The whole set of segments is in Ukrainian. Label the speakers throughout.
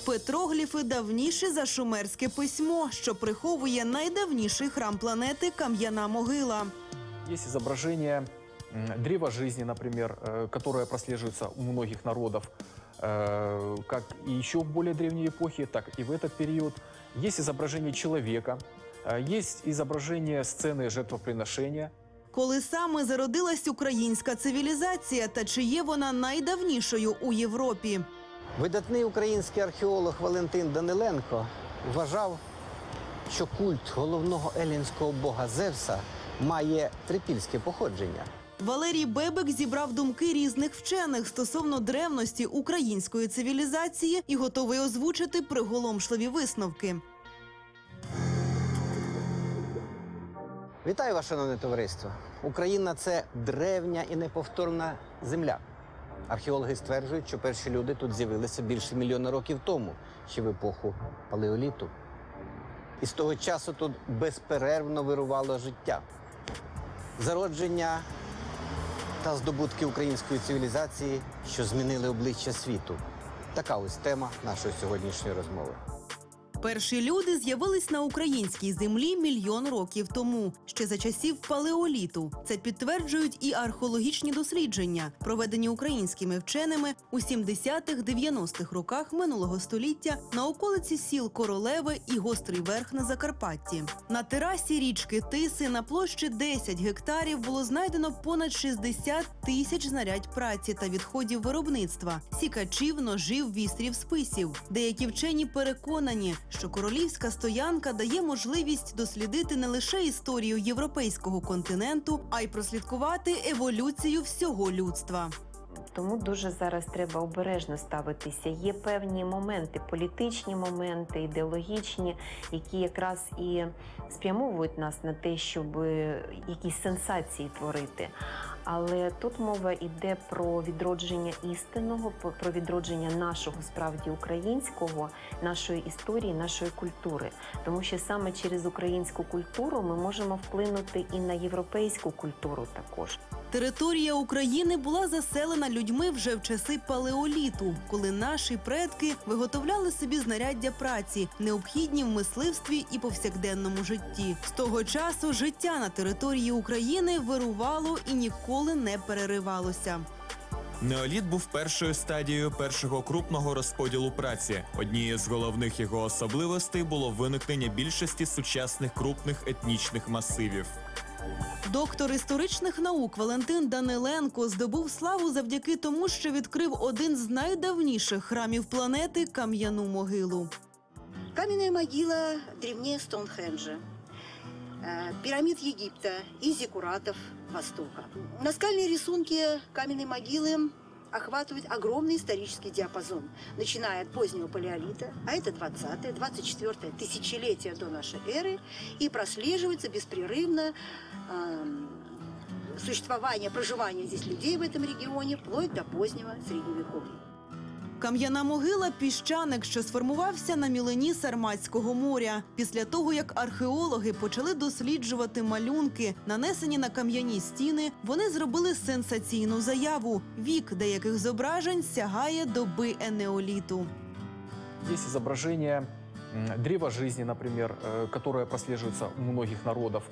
Speaker 1: Петрогліфи давніші за шумерське письмо, що приховує найдавніший храм планети – Кам'яна могила.
Speaker 2: Є зображення древа жизни, например, которое прослеживается у многих народов, как и еще в более древней эпохе, так и в этот период. Есть изображение человека, есть изображение сцены жертвоприношения.
Speaker 1: Коли саме зародилась українська цивілізація та чи є вона найдавнішою у Європі?
Speaker 3: Видатний український археолог Валентин Даниленко вважав, що культ головного елінського бога Зевса має трипільське походження.
Speaker 1: Валерій Бебек зібрав думки різних вчених стосовно древності української цивілізації і готовий озвучити приголомшливі висновки.
Speaker 3: Вітаю вас, шановне товариство! Україна – це древня і неповторна земля. Археологи стверджують, що перші люди тут з'явилися більше мільйона років тому, ще в епоху палеоліту. І з того часу тут безперервно вирувало життя. Зародження та здобутки української цивілізації, що змінили обличчя світу. Така ось тема нашої сьогоднішньої розмови.
Speaker 1: Перші люди з'явились на українській землі мільйон років тому, ще за часів палеоліту. Це підтверджують і археологічні дослідження, проведені українськими вченими у 70-х-90-х роках минулого століття на околиці сіл Королеве і Гострий Верх на Закарпатті. На терасі річки Тиси на площі 10 гектарів було знайдено понад 60 тисяч знарядь праці та відходів виробництва – сікачів, ножів, вістрів, списів. Деякі вчені переконані, що королівська стоянка дає можливість дослідити не лише історію європейського континенту, а й прослідкувати еволюцію всього людства.
Speaker 4: Тому дуже зараз треба обережно ставитися. Є певні моменти, політичні моменти, ідеологічні, які якраз і спрямовують нас на те, щоб якісь сенсації творити. Але тут мова йде про відродження істинного, про відродження нашого справді українського, нашої історії, нашої культури. Тому що саме через українську культуру ми можемо вплинути і на європейську культуру також.
Speaker 1: Територія України була заселена людьми вже в часи палеоліту, коли наші предки виготовляли собі знаряддя праці, необхідні в мисливстві і повсякденному житті. З того часу життя на території України вирувало і ніколи не переривалося.
Speaker 5: Неоліт був першою стадією першого крупного розподілу праці. Однією з головних його особливостей було виникнення більшості сучасних крупних етнічних масивів.
Speaker 1: Доктор історичних наук Валентин Даниленко здобув славу завдяки тому, що відкрив один з найдавніших храмів планети – Кам'яну могилу.
Speaker 6: Каменная могила древнее Стоунхенджа, пирамид Египта и зиккуратов Востока. Наскальные рисунки каменной могилы охватывают огромный исторический диапазон, начиная от позднего палеолита, а это 20-е, 24-е тысячелетие до нашей эры, и прослеживается беспрерывно существование, проживание здесь людей в этом регионе вплоть до позднего Средневековья.
Speaker 1: Кам'яна могила – піщаник, що сформувався на мілині Сарматського моря. Після того, як археологи почали досліджувати малюнки, нанесені на кам'яні стіни, вони зробили сенсаційну заяву. Вік деяких зображень сягає доби енеоліту.
Speaker 2: Є зображення древа жизни, например, которое прослеживается у многих народов,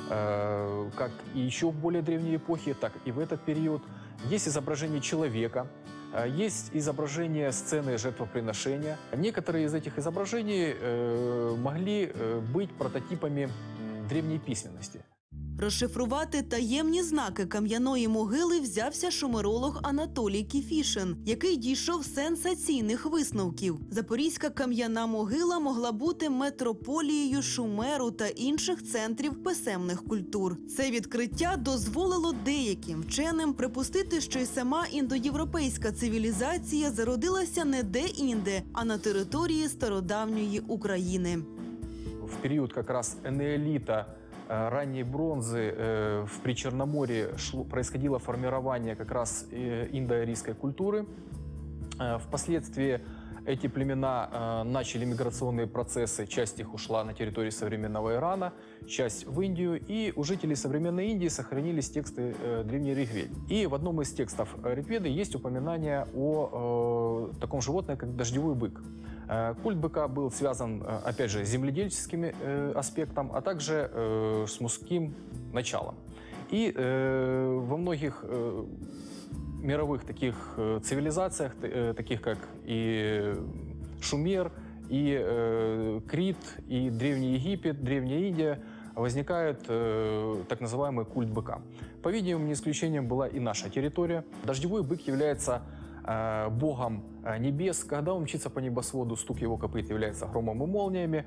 Speaker 2: как и еще в более древней эпохе, так и в этот период. Есть изображение человека, есть изображение сцены жертвоприношения. Некоторые из этих изображений могли быть прототипами древней письменности.
Speaker 1: Розшифрувати таємні знаки кам'яної могили взявся шумеролог Анатолій Кіфішин, який дійшов сенсаційних висновків. Запорізька кам'яна могила могла бути метрополією Шумеру та інших центрів писемних культур. Це відкриття дозволило деяким вченим припустити, що й сама індоєвропейська цивілізація зародилася не де-інде, а на території стародавньої України.
Speaker 2: В період якраз енеоліта, ранней бронзы в Причерноморье происходило формирование как раз индоарийской культуры. Впоследствии эти племена начали миграционные процессы, часть их ушла на территорию современного Ирана, часть в Индию, и у жителей современной Индии сохранились тексты древней Ригведы. И в одном из текстов Ригведы есть упоминание о таком животном, как дождевой бык. Культ быка был связан, опять же, с земледельческим аспектом, а также с мужским началом. И во многих мировых таких цивилизациях, таких как и Шумер, и Крит, и Древний Египет, Древняя Индия, возникает так называемый культ быка. По-видимому, не исключением была и наша территория. Дождевой бык является богом небес. Когда он мчится по небосводу, стук его копыт является громом и молниями.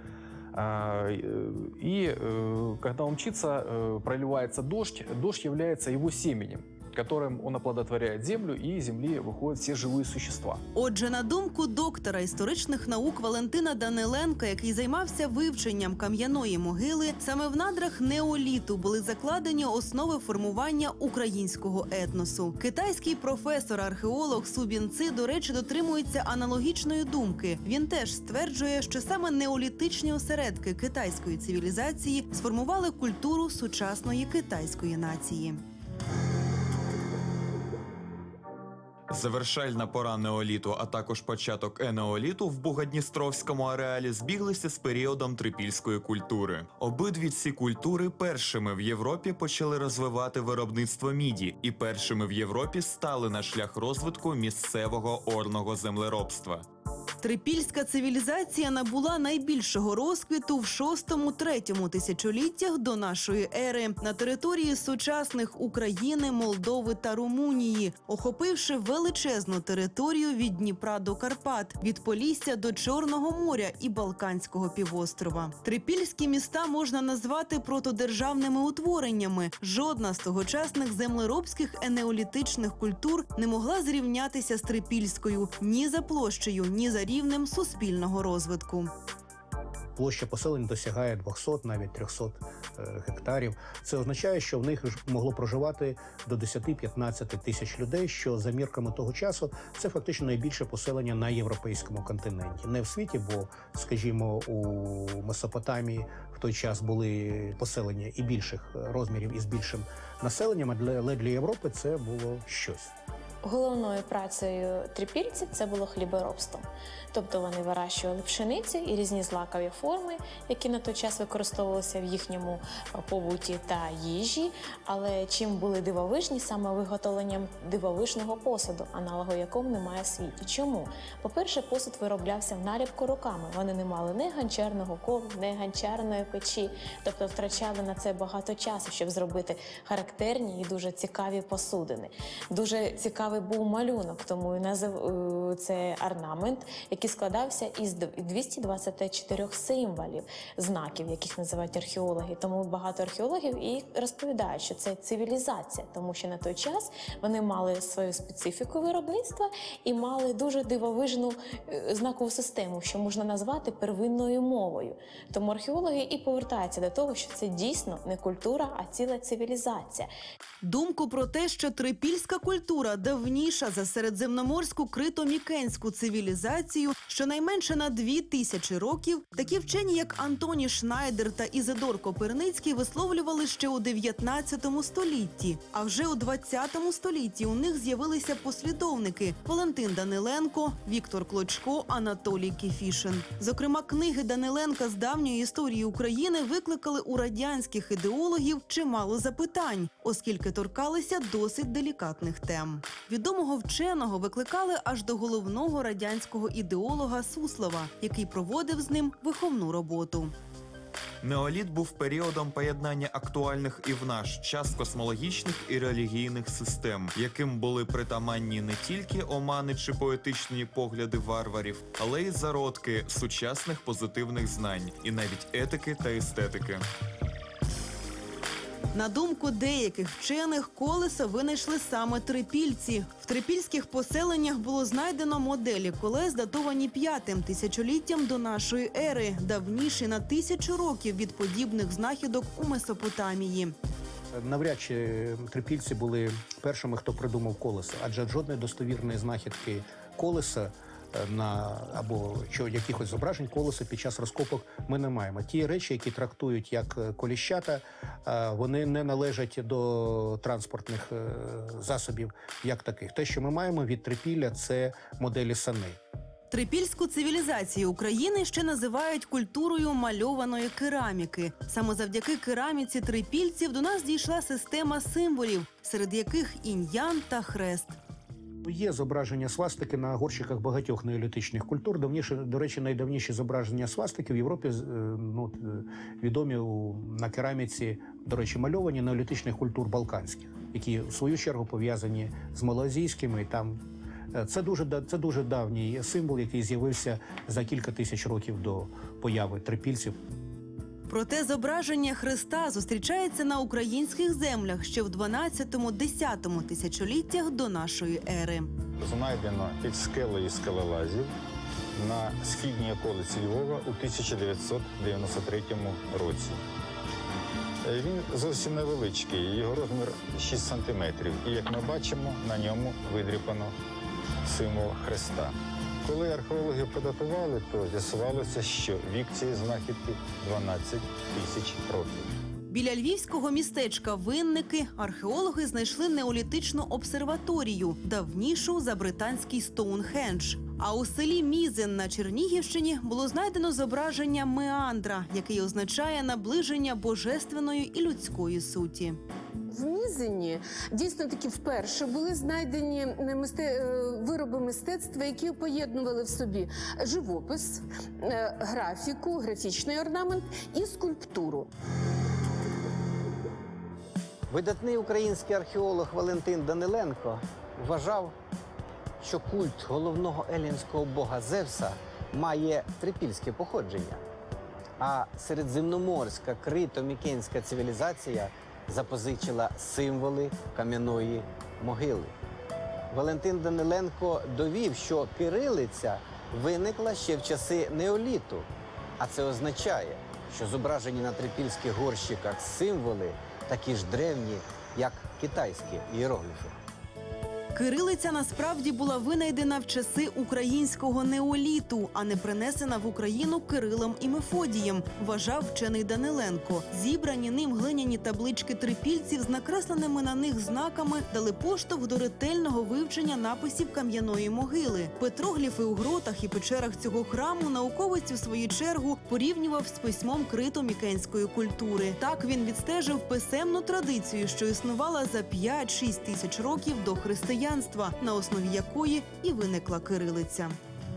Speaker 2: И когда он мчится, проливается дождь. Дождь является его семенем, которым он оплодотворяет землю, і з землі виходять всі живі существа.
Speaker 1: Отже, на думку доктора історичних наук Валентина Даниленка, який займався вивченням кам'яної могили, саме в надрах неоліту були закладені основи формування українського етносу. Китайський професор-археолог Су Бін-ци, до речі, дотримується аналогічної думки. Він теж стверджує, що саме неолітичні осередки китайської цивілізації сформували культуру сучасної китайської нації.
Speaker 5: Завершальна пора неоліту, а також початок енеоліту в Бугодністровському ареалі збіглися з періодом трипільської культури. Обидві ці культури першими в Європі почали розвивати виробництво міді і першими в Європі стали на шлях розвитку місцевого орного землеробства.
Speaker 1: Трипільська цивілізація набула найбільшого розквіту в 6-3 тисячоліттях до нашої ери на території сучасних України, Молдови та Румунії, охопивши величезну територію від Дніпра до Карпат, від Полісся до Чорного моря і Балканського півострова. Трипільські міста можна назвати протодержавними утвореннями. Жодна з тогочасних землеробських енеолітичних культур не могла зрівнятися з трипільською ні за площею, ні за рівнем суспільного розвитку.
Speaker 7: Площа поселень досягає 200, навіть 300 гектарів. Це означає, що в них могло проживати до 10-15 тисяч людей, що за мірками того часу це фактично найбільше поселення на європейському континенті. Не в світі, бо, скажімо, у Месопотамії в той час були поселення і більших розмірів, і з більшим населенням, але для Європи це було щось.
Speaker 8: Головною працею трипільців це було хліборобство. Тобто вони вирощували пшеницю і різні злакові форми, які на той час використовувалися в їхньому побуті та їжі. Але чим були дивовижні, саме виготовленням дивовижного посуду, аналогу якому немає в світі. Чому? По-перше, посуд вироблявся в наліпку руками. Вони не мали ні ганчарного колу, ні ганчарної печі. Тобто втрачали на це багато часу, щоб зробити характерні і дуже цікаві посудини. Дуже цікавий був малюнок, тому і це орнамент, який складався із 224 символів, знаків, яких називають археологи. Тому багато археологів і розповідають, що це цивілізація, тому що на той час вони мали свою специфіку виробництва і мали дуже дивовижну знакову систему, що можна назвати первинною мовою. Тому археологи і повертаються до того, що це дійсно не культура, а ціла цивілізація.
Speaker 1: Думку про те, що трипільська культура давніша за середземноморську крито-мікенську цивілізацію, щонайменше на 2000 років, такі вчені, як Антоній Шнайдер та Ізидор Коперницький, висловлювали ще у 19 столітті. А вже у 20 столітті у них з'явилися послідовники – Валентин Даниленко, Віктор Клочко, Анатолій Кефішин. Зокрема, книги Даниленка з давньої історії України викликали у радянських ідеологів чимало запитань, оскільки торкалися досить делікатних тем. Відомого вченого викликали аж до головного радянського ідеолога Суслова, який проводив з ним виховну роботу.
Speaker 5: Неоліт був періодом поєднання актуальних і в наш час космологічних і релігійних систем, яким були притаманні не тільки омани чи поетичні погляди варварів, але й зародки сучасних позитивних знань, і навіть етики та естетики.
Speaker 1: На думку деяких вчених, колесо винайшли саме трипільці. В трипільських поселеннях було знайдено моделі колес, датовані 5-м тисячоліттям до нашої ери, давніші на 1000 років від подібних знахідок у Месопотамії.
Speaker 7: Навряд чи трипільці були першими, хто придумав колесо, адже жодної достовірної знахідки колеса або якихось зображень колеса під час розкопок ми не маємо. Ті речі, які трактують як коліщата, вони не належать до транспортних засобів як таких. Те, що ми маємо від трипілля, це моделі саней.
Speaker 1: Трипільську цивілізацію України ще називають культурою мальованої кераміки. Саме завдяки кераміці трипільців до нас дійшла система символів, серед яких інь-ян та хрест.
Speaker 7: Є зображення свастики на горщиках багатьох неолітичних культур. До речі, найдавніші зображення свастики в Європі відомі на кераміці, до речі, мальовані неолітичних культур балканських, які в свою чергу пов'язані з малоазійськими. І там це дуже давній символ, який з'явився за кілька тисяч років до появи трипільців.
Speaker 1: Проте зображення Христа зустрічається на українських землях ще в 12-10 тисячоліттях до нашої ери.
Speaker 9: Знайдено під скелею скелелазів на східній околиці Львова у 1993 році. Він зовсім невеличкий, його розмір 6 сантиметрів. І, як ми бачимо, на ньому видріпано символ Христа. Коли археологи податували, то з'ясувалося, що вік цієї знахідки 12 тисяч років.
Speaker 1: Біля львівського містечка Винники археологи знайшли неолітичну обсерваторію, давнішу за британський Стоунхендж. А у селі Мізин на Чернігівщині було знайдено зображення меандра, який означає наближення божественної і людської суті.
Speaker 10: В Мізині дійсно таки вперше були знайдені вироби мистецтва, які поєднували в собі живопис, графіку, графічний орнамент і скульптуру.
Speaker 3: Видатний український археолог Валентин Даниленко вважав, що культ головного елінського бога Зевса має трипільське походження, а середземноморська крито-мікенська цивілізація запозичила символи кам'яної могили. Валентин Даниленко довів, що кирилиця виникла ще в часи неоліту, а це означає, що зображені на трипільських горщиках символи такі ж древні, як китайські ієрогліфи.
Speaker 1: Кирилиця насправді була винайдена в часи українського неоліту, а не принесена в Україну Кирилом і Мефодієм, вважав вчений Даниленко. Зібрані ним глиняні таблички трипільців з накресленими на них знаками дали поштовх до ретельного вивчення написів кам'яної могили. Петрогліфи у гротах і печерах цього храму науковець у свою чергу порівнював з письмом крито-мікенської культури. Так він відстежив писемну традицію, що існувала за 5-6 тисяч років до християнства, на основі якої і виникла кирилиця.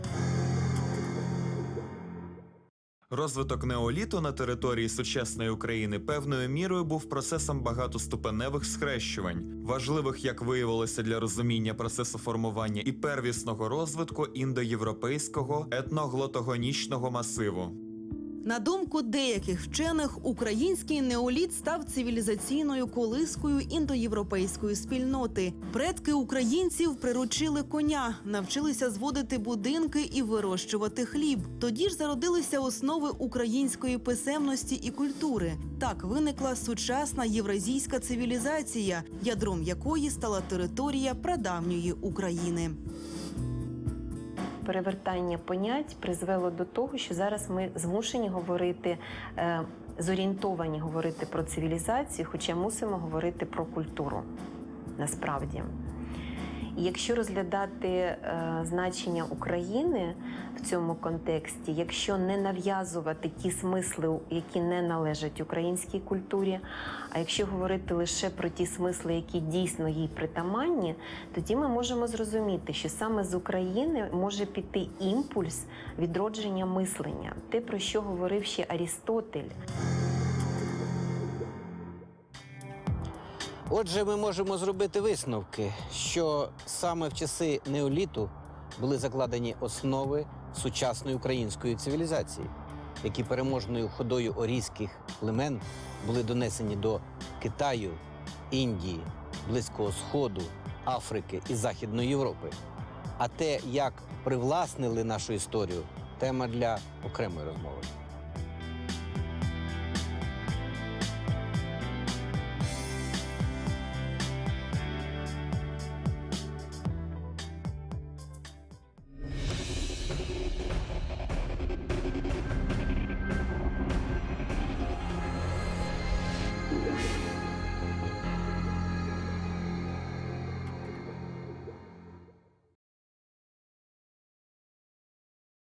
Speaker 5: Розвиток неоліту на території сучасної України певною мірою був процесом багатоступеневих схрещувань, важливих, як виявилося, для розуміння процесу формування і первісного розвитку індоєвропейського етноглотогонічного масиву.
Speaker 1: На думку деяких вчених, український неоліт став цивілізаційною колискою індоєвропейської спільноти. Предки українців приручили коня, навчилися зводити будинки і вирощувати хліб. Тоді ж зародилися основи української писемності і культури. Так виникла сучасна євразійська цивілізація, ядром якої стала територія прадавньої України.
Speaker 4: Перевертання понять призвело до того, що зараз ми змушені говорити, зорієнтовані говорити про цивілізацію, хоча мусимо говорити про культуру, насправді. І якщо розглядати значення України в цьому контексті, якщо не нав'язувати ті смисли, які не належать українській культурі, а якщо говорити лише про ті смисли, які дійсно їй притаманні, тоді ми можемо зрозуміти, що саме з України може піти імпульс відродження мислення. Те, про що говорив ще Арістотель.
Speaker 3: Отже, ми можемо зробити висновки, що саме в часи неоліту були закладені основи сучасної української цивілізації, які переможною ходою орійських племен були донесені до Китаю, Індії, Близького Сходу, Африки і Західної Європи. А те, як привласнили нашу історію – тема для окремої розмови.